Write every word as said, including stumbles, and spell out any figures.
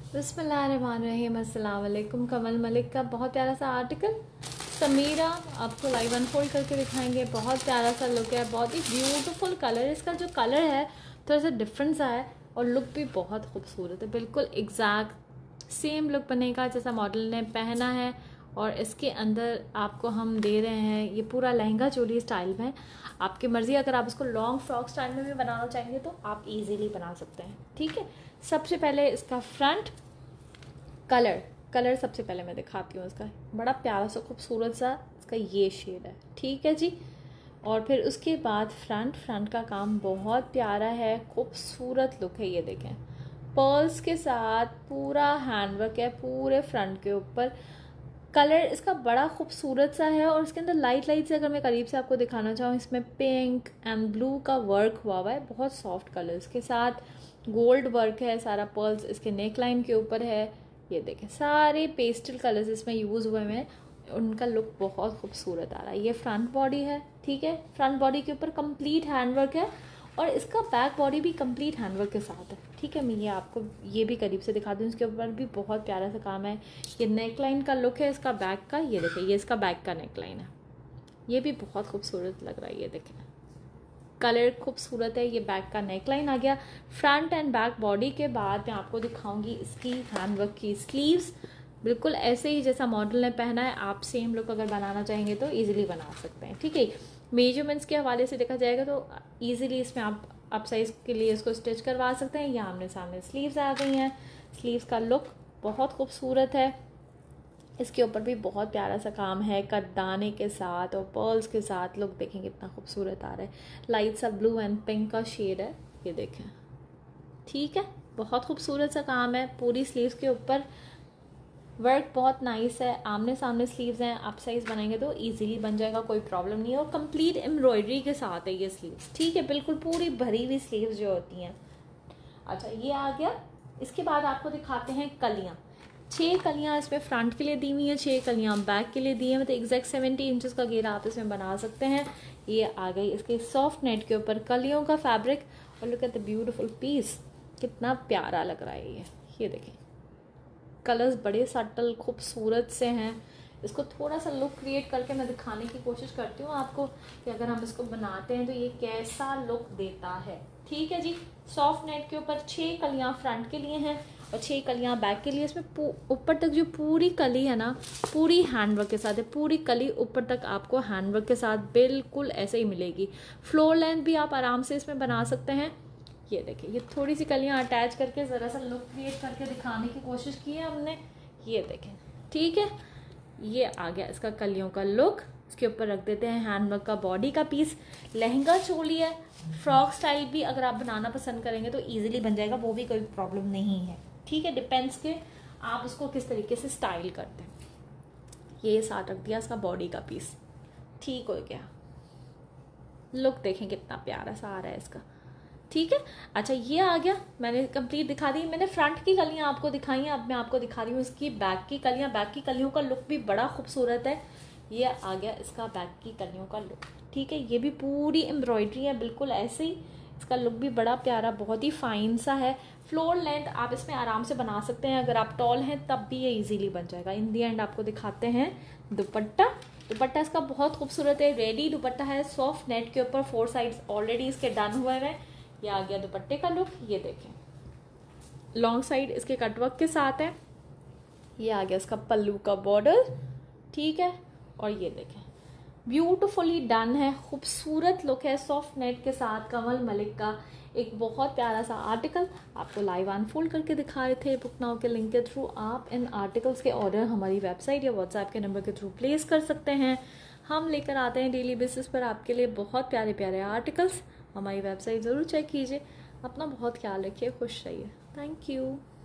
बिस्मिल्लाहिर्रहमानिर्रहीम। अस्सलाम वालेकुम। कमल मलिक का बहुत प्यारा सा आर्टिकल समीरा आपको लाइव अनफोल्ड करके दिखाएंगे। बहुत प्यारा सा लुक है, बहुत ही ब्यूटीफुल कलर। इसका जो कलर है थोड़ा सा डिफरेंट सा है और लुक भी बहुत खूबसूरत है। बिल्कुल एग्जैक्ट सेम लुक बनेगा जैसा मॉडल ने पहना है। और इसके अंदर आपको हम दे रहे हैं ये पूरा लहंगा चोली स्टाइल में। आपकी मर्ज़ी, अगर आप इसको लॉन्ग फ्रॉक स्टाइल में भी बनाना चाहेंगे तो आप इजीली बना सकते हैं। ठीक है, सबसे पहले इसका फ्रंट कलर कलर सबसे पहले मैं दिखाती हूँ। इसका बड़ा प्यारा सा खूबसूरत सा इसका ये शेड है। ठीक है जी। और फिर उसके बाद फ्रंट फ्रंट का काम बहुत प्यारा है, खूबसूरत लुक है। ये देखें, पर्ल्स के साथ पूरा हैंडवर्क है पूरे फ्रंट के ऊपर। कलर इसका बड़ा खूबसूरत सा है और इसके अंदर लाइट लाइट से अगर मैं करीब से आपको दिखाना चाहूँ, इसमें पिंक एंड ब्लू का वर्क हुआ हुआ है। बहुत सॉफ्ट कलर्स के साथ गोल्ड वर्क है सारा। पर्ल्स इसके नेक लाइन के ऊपर है। ये देखें, सारे पेस्टल कलर्स इसमें यूज़ हुए हैं। उनका लुक बहुत खूबसूरत आ रहा है। ये फ्रंट बॉडी है। ठीक है, फ्रंट बॉडी के ऊपर कंप्लीट हैंडवर्क है और इसका बैक बॉडी भी कंप्लीट हैंडवर्क के साथ है। ठीक है, मैं ये आपको ये भी करीब से दिखा दूँ। इसके ऊपर भी बहुत प्यारा सा काम है। ये नेक लाइन का लुक है इसका बैक का। ये देखें, ये इसका बैक का नेक लाइन है। ये भी बहुत खूबसूरत लग रहा है। ये देखें, कलर खूबसूरत है। ये बैक का नेक लाइन आ गया। फ्रंट एंड बैक बॉडी के बाद मैं आपको दिखाऊंगी इसकी हैंडवर्क की स्लीव्स। बिल्कुल ऐसे ही जैसा मॉडल ने पहना है। आप सेम लुक अगर बनाना चाहेंगे तो इजीली बना सकते हैं। ठीक है, मेजरमेंट्स के हवाले से देखा जाएगा तो इजीली इसमें आप अप साइज के लिए इसको स्टिच करवा सकते हैं। यहाँ आमने सामने स्लीव्स आ गई हैं। स्लीव्स का लुक बहुत खूबसूरत है। इसके ऊपर भी बहुत प्यारा सा काम है कटदाने के साथ और पर्ल्स के साथ। लुक देखें कितना खूबसूरत आ रहा है। लाइट सा ब्लू एंड पिंक का शेड है। ये देखें, ठीक है, बहुत खूबसूरत सा काम है पूरी स्लीव्स के ऊपर। वर्क बहुत नाइस है। आमने सामने स्लीव्स हैं। आप साइज बनाएंगे तो इजीली बन जाएगा, कोई प्रॉब्लम नहीं है। और कंप्लीट एम्ब्रॉयडरी के साथ है ये स्लीव्स। ठीक है, बिल्कुल पूरी भरी हुई स्लीव्स जो होती हैं। अच्छा, ये आ गया। इसके बाद आपको दिखाते हैं कलियाँ। छः कलियाँ इसमें फ्रंट के लिए दी हुई हैं, छः कलियाँ बैक के लिए दी हैं। मतलब एग्जैक्ट सेवेंटी इंचेस का घेरा आप इसमें बना सकते हैं। ये आ गई इसके सॉफ्ट नेट के ऊपर कलियों का फैब्रिक। और look at the beautiful piece, कितना प्यारा लग रहा है ये। ये देखें, कलर्स बड़े सटल खूबसूरत से हैं। इसको थोड़ा सा लुक क्रिएट करके मैं दिखाने की कोशिश करती हूँ आपको कि अगर हम इसको बनाते हैं तो ये कैसा लुक देता है। ठीक है जी। सॉफ्ट नेट के ऊपर छः कलियाँ फ्रंट के लिए हैं और छः कलियाँ बैक के लिए। इसमें ऊपर तक जो पूरी कली है ना, पूरी हैंडवर्क के साथ है। पूरी कली ऊपर तक आपको हैंडवर्क के साथ बिल्कुल ऐसे ही मिलेगी। फ्लोर लेंथ भी आप आराम से इसमें बना सकते हैं। ये देखिए, ये थोड़ी सी कलियाँ अटैच करके ज़रा सा लुक क्रिएट करके दिखाने की कोशिश की है हमने। ये देखें, ठीक है, ये आ गया इसका कलियों का लुक। इसके ऊपर रख देते हैं हैंडवर्क का बॉडी का पीस। लहंगा चोली है, फ्रॉक स्टाइल भी अगर आप बनाना पसंद करेंगे तो इजीली बन जाएगा, वो भी कोई प्रॉब्लम नहीं है। ठीक है, डिपेंड्स के आप उसको किस तरीके से स्टाइल करते हैं। ये साथ रख दिया इसका बॉडी का पीस। ठीक हो गया, लुक देखें कितना प्यारा सा आ रहा है इसका। ठीक है, अच्छा, ये आ गया। मैंने कंप्लीट दिखा दी। मैंने फ्रंट की कलियां आपको दिखाई हैं, अब मैं आपको दिखा रही हूँ इसकी बैक की कलियां। बैक की कलियों का लुक भी बड़ा खूबसूरत है। ये आ गया इसका बैक की कलियों का लुक। ठीक है, ये भी पूरी एम्ब्रॉयडरी है बिल्कुल ऐसे ही। इसका लुक भी बड़ा प्यारा, बहुत ही फाइन सा है। फ्लोर लेंथ आप इसमें आराम से बना सकते हैं। अगर आप टॉल हैं तब भी ये इजीली बन जाएगा। इन दी एंड आपको दिखाते हैं दुपट्टा। दुपट्टा इसका बहुत खूबसूरत है। रेडी दुपट्टा है सॉफ्ट नेट के ऊपर। फोर साइड्स ऑलरेडी इसके डन हुए हैं। ये आ गया दुपट्टे का लुक। ये देखें, लॉन्ग साइड इसके कटवर्क के साथ है। ये आ गया इसका पल्लू का बॉर्डर। ठीक है, और ये देखें ब्यूटीफुली डन है, खूबसूरत लुक है सॉफ्ट नेट के साथ। कमल मलिक का एक बहुत प्यारा सा आर्टिकल आपको लाइव अनफोल्ड करके दिखा रहे थे। बुक नाउ के लिंक के थ्रू आप इन आर्टिकल्स के ऑर्डर हमारी वेबसाइट या व्हाट्सएप के नंबर के थ्रू प्लेस कर सकते हैं। हम लेकर आते हैं डेली बेसिस पर आपके लिए बहुत प्यारे प्यारे आर्टिकल्स। हमारी वेबसाइट ज़रूर चेक कीजिए। अपना बहुत ख्याल रखिए, खुश रहिए। Thank you.